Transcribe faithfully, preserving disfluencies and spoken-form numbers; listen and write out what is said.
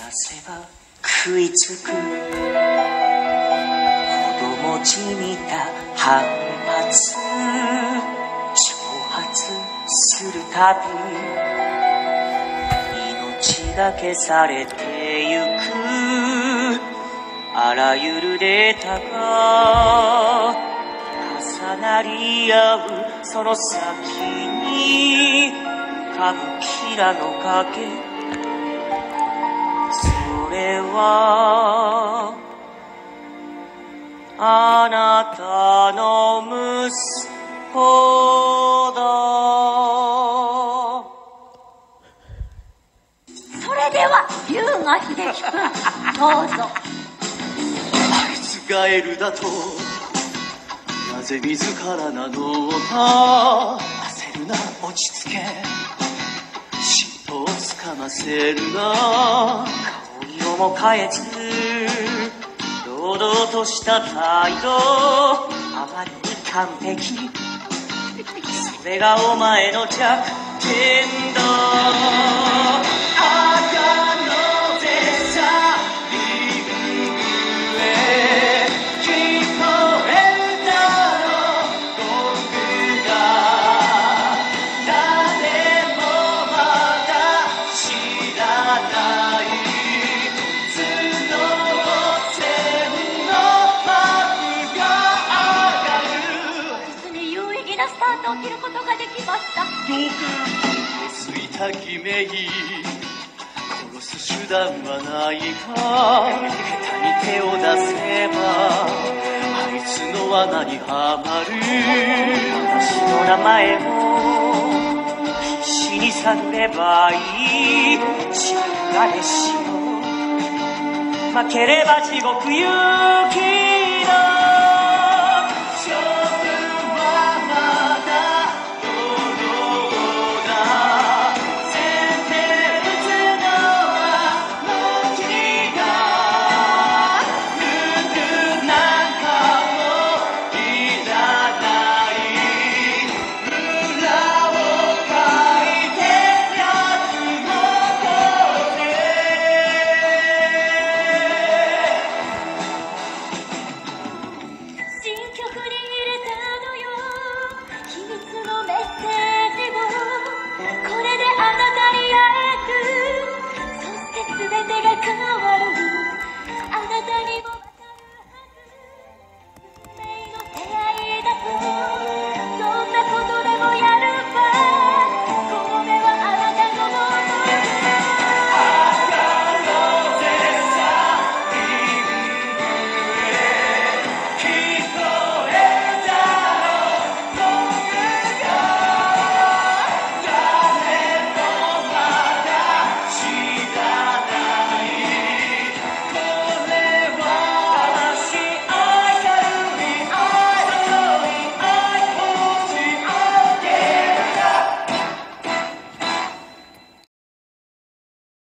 せば食いつく子供じみた反発挑発するたび命が消されてゆくあらゆるデータが重なり合うその先に歌舞伎らの影それはあなたの息子だ。 それでは龍河秀樹君どうぞ。 あいつがエルだとなぜ自ら名乗った焦るな落ち着け尻尾をつかませるな顔色も変えず堂々とした態度あまりに完璧それがお前の弱点だ。 スタートを切ることができました。 ついた偽名殺す手段はないか下手に手を出せばあいつの罠にはまる私の名前を必死に探ればいい自分が熱しよ負ければ地獄行き